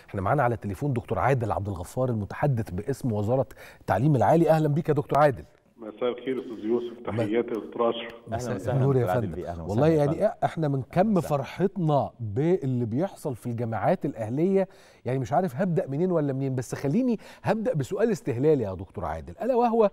احنا معانا على التليفون دكتور عادل عبد الغفار المتحدث باسم وزارة التعليم العالي. اهلا بيك يا دكتور عادل. مساء الخير استاذ يوسف، تحياتي يا دكتور اشرف. اهلا وسهلا يا فندم. والله يعني احنا من كم فرحتنا باللي بيحصل في الجامعات الاهليه، يعني مش عارف هبدا منين ولا منين، بس خليني هبدا بسؤال استهلالي يا دكتور عادل، الا وهو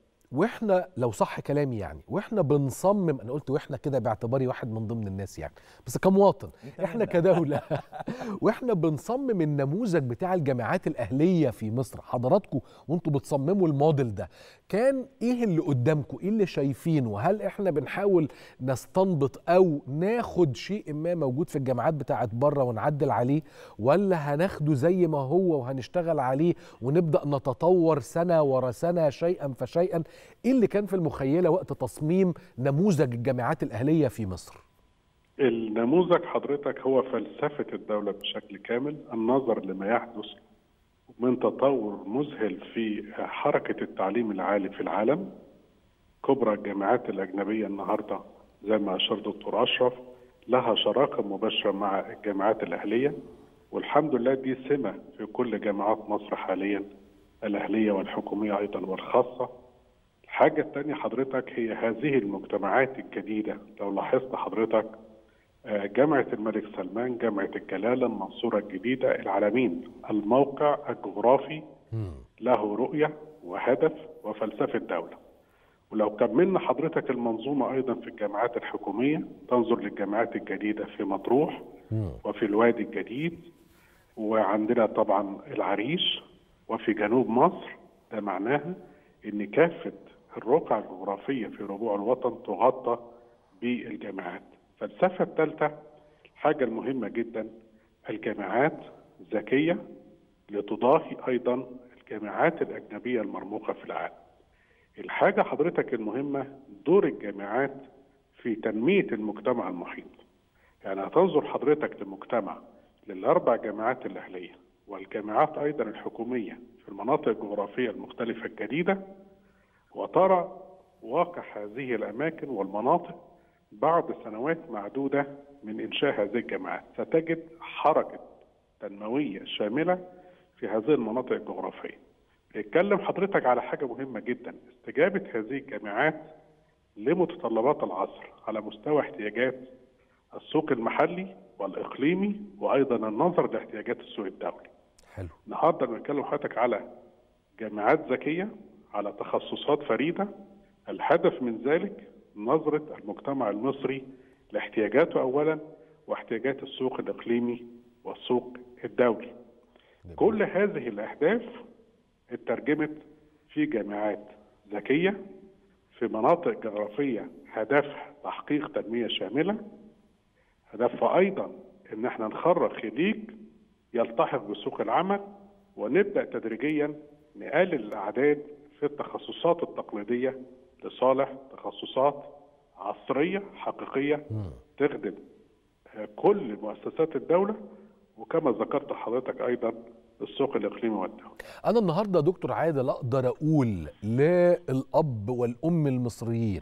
واحنا لو صح كلامي يعني واحنا بنصمم، انا قلت واحنا كده باعتباري واحد من ضمن الناس يعني، بس كمواطن احنا كدولة واحنا بنصمم النموذج بتاع الجامعات الاهلية في مصر، حضراتكم وانتوا بتصمموا الموديل ده كان ايه اللي قدامكم؟ ايه اللي شايفينه؟ هل احنا بنحاول نستنبط او ناخد شيء ما موجود في الجامعات بتاعت بره ونعدل عليه، ولا هناخده زي ما هو وهنشتغل عليه ونبدأ نتطور سنة ورا سنة شيئا فشيئا؟ ايه اللي كان في المخيلة وقت تصميم نموذج الجامعات الأهلية في مصر؟ النموذج حضرتك هو فلسفة الدولة بشكل كامل، النظر لما يحدث من تطور مذهل في حركة التعليم العالي في العالم. كبرى الجامعات الأجنبية النهاردة زي ما أشار دكتور أشرف لها شراكة مباشرة مع الجامعات الأهلية، والحمد لله دي سمة في كل جامعات مصر حاليا، الأهلية والحكومية أيضا والخاصة. الحاجة الثانية حضرتك هي هذه المجتمعات الجديدة. لو لاحظت حضرتك جامعة الملك سلمان، جامعة الجلالة، المنصورة الجديدة، العلمين، الموقع الجغرافي له رؤية وهدف وفلسفة دولة. ولو كملنا حضرتك المنظومة أيضا في الجامعات الحكومية، تنظر للجامعات الجديدة في مطروح وفي الوادي الجديد، وعندنا طبعا العريش وفي جنوب مصر. ده معناها إن كافة الرقعة الجغرافية في ربوع الوطن تغطى بالجامعات. الفلسفة الثالثة الحاجة المهمة جدا، الجامعات ذكية لتضاهي أيضا الجامعات الأجنبية المرموقة في العالم. الحاجة حضرتك المهمة دور الجامعات في تنمية المجتمع المحيط. يعني هتنظر حضرتك لمجتمع للأربع جامعات الأهلية والجامعات أيضا الحكومية في المناطق الجغرافية المختلفة الجديدة، وترى واقع هذه الأماكن والمناطق بعد سنوات معدودة من إنشاء هذه الجامعات. ستجد حركة تنموية شاملة في هذه المناطق الجغرافية. يتكلم حضرتك على حاجة مهمة جدا، استجابة هذه الجامعات لمتطلبات العصر على مستوى احتياجات السوق المحلي والإقليمي، وأيضا النظر لاحتياجات السوق الدولي. حلو. النهارده بنتكلم حضرتك على جامعات ذكية على تخصصات فريدة. الهدف من ذلك نظرة المجتمع المصري لاحتياجاته أولا واحتياجات السوق الإقليمي والسوق الدولي. كل هذه الأهداف اترجمت في جامعات ذكية في مناطق جغرافية هدفها تحقيق تنمية شاملة، هدفها أيضا إن احنا نخرج خريج يلتحق بسوق العمل، ونبدأ تدريجيا نقلل الأعداد في التخصصات التقليدية لصالح تخصصات عصرية حقيقية تخدم كل مؤسسات الدولة، وكما ذكرت حضرتك أيضا السوق الإقليمي والدولي. أنا النهاردة دكتور عادل أقدر أقول للأب والأم المصريين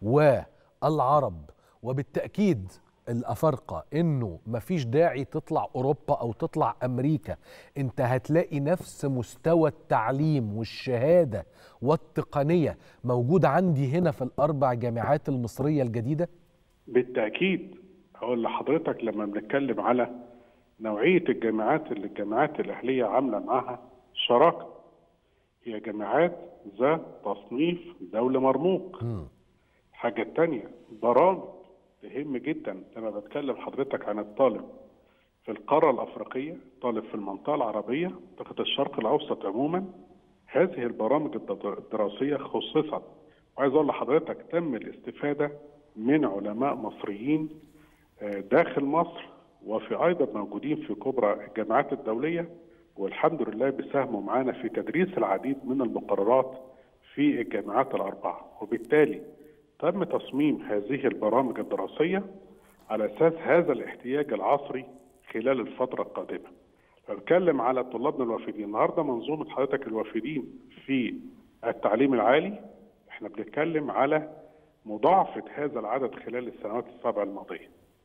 والعرب وبالتأكيد الأفارقة إنه مفيش داعي تطلع أوروبا أو تطلع أمريكا، أنت هتلاقي نفس مستوى التعليم والشهادة والتقنية موجود عندي هنا في الأربع جامعات المصرية الجديدة؟ بالتأكيد. أقول لحضرتك لما بنتكلم على نوعية الجامعات اللي الجامعات الأهلية عاملة معها شراكة، هي جامعات ذات تصنيف دولة مرموق. الحاجة الثانية برامج مهم جدا. لما بتكلم حضرتك عن الطالب في القارة الأفريقية، الطالب في المنطقة العربية، منطقة الشرق الأوسط عموما، هذه البرامج الدراسية خصصت، وعايز أقول لحضرتك تم الاستفادة من علماء مصريين داخل مصر، وفي أيضا موجودين في كبرى الجامعات الدولية، والحمد لله بيساهموا معانا في تدريس العديد من المقررات في الجامعات الأربعة. وبالتالي تم تصميم هذه البرامج الدراسية على أساس هذا الاحتياج العصري خلال الفترة القادمة. بتكلم على طلابنا الوافدين النهارده، منظومة حضرتك الوافدين في التعليم العالي، احنا بنتكلم على مضاعفة هذا العدد خلال السنوات السبع الماضية.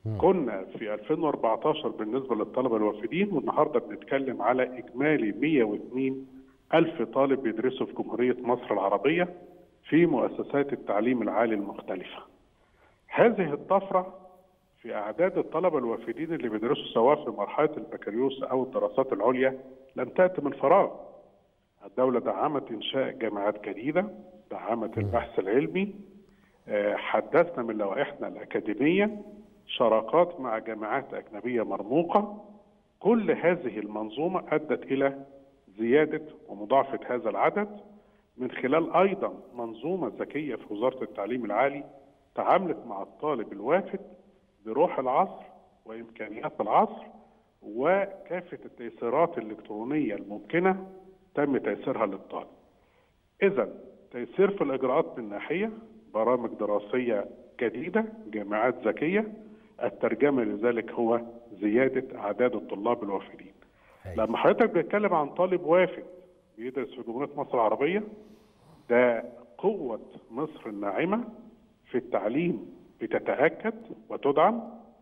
كنا في 2014 بالنسبة للطلبة الوافدين، والنهاردة بنتكلم على إجمالي 102 ألف طالب بيدرسوا في جمهورية مصر العربية في مؤسسات التعليم العالي المختلفة. هذه الطفرة في أعداد الطلبة الوافدين اللي بيدرسوا سواء في مرحلة البكالوريوس أو الدراسات العليا لم تأتي من فراغ. الدولة دعمت إنشاء جامعات جديدة، دعمت البحث العلمي، حدثنا من لوائحنا الأكاديمية، شراكات مع جامعات أجنبية مرموقة. كل هذه المنظومة أدت إلى زيادة ومضاعفة هذا العدد من خلال أيضا منظومة ذكية في وزارة التعليم العالي تعاملت مع الطالب الوافد بروح العصر وإمكانيات العصر، وكافة التيسيرات الإلكترونية الممكنة تم تيسيرها للطالب. إذن تيسير في الإجراءات من ناحية، برامج دراسية جديدة، جامعات ذكية، الترجمة لذلك هو زيادة أعداد الطلاب الوافدين. لما حضرتك بتتكلم عن طالب وافد بيدرس في جمهورية مصر العربية، ده قوة مصر الناعمة في التعليم بتتأكد وتدعم.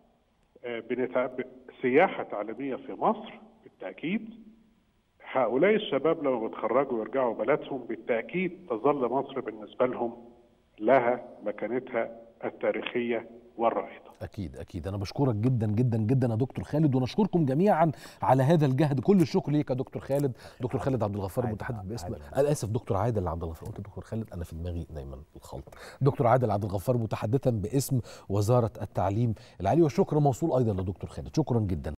سياحة تعليمية في مصر بالتأكيد. هؤلاء الشباب لما بيتخرجوا ويرجعوا بلدهم بالتأكيد تظل مصر بالنسبة لهم لها مكانتها التاريخية والرائدة. أكيد أنا بشكرك جدا جدا جدا يا دكتور خالد، ونشكركم جميعا على هذا الجهد. كل الشكر ليك يا دكتور خالد. دكتور خالد عبد الغفار المتحدث باسم، أنا آسف، دكتور عادل عبد الغفار، قلت دكتور خالد، أنا في دماغي دايما الخلط. دكتور عادل عبد الغفار متحدثا باسم وزارة التعليم العالي، والشكر موصول أيضا لدكتور خالد، شكرا جدا.